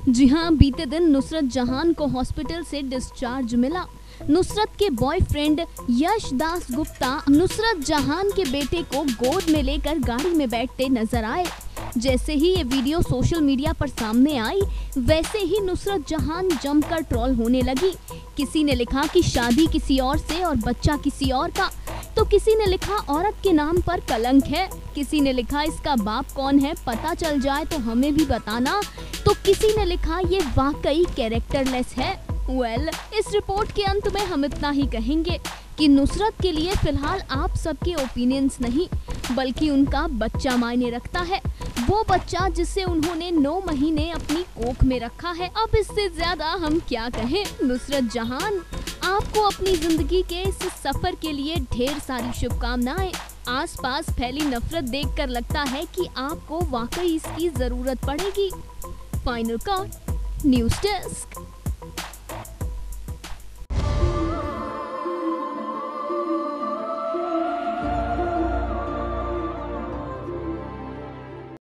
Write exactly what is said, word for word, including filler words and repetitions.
जी हाँ, बीते दिन नुसरत जहान को हॉस्पिटल से डिस्चार्ज मिला। नुसरत के बॉयफ्रेंड यश दास गुप्ता नुसरत जहान के बेटे को गोद में लेकर गाड़ी में बैठते नजर आए। जैसे ही ये वीडियो सोशल मीडिया पर सामने आई, वैसे ही नुसरत जहान जमकर ट्रोल होने लगी। किसी ने लिखा कि शादी किसी और से और बच्चा किसी और का, तो किसी ने लिखा औरत के नाम पर कलंक है, किसी ने लिखा इसका बाप कौन है पता चल जाए तो हमें भी बताना, तो किसी ने लिखा ये वाकई कैरेक्टरलेस है। वेल well, इस रिपोर्ट के अंत में हम इतना ही कहेंगे कि नुसरत के लिए फिलहाल आप सबके ओपिनियंस नहीं, बल्कि उनका बच्चा मायने रखता है। वो बच्चा जिसे उन्होंने नौ महीने अपनी कोख में रखा है। अब इससे ज्यादा हम क्या कहें। नुसरत जहान, आपको अपनी जिंदगी के इस सफर के लिए ढेर सारी शुभकामनाएं। आसपास फैली नफरत देखकर लगता है कि आपको वाकई इसकी जरूरत पड़ेगी। Final call, news desk.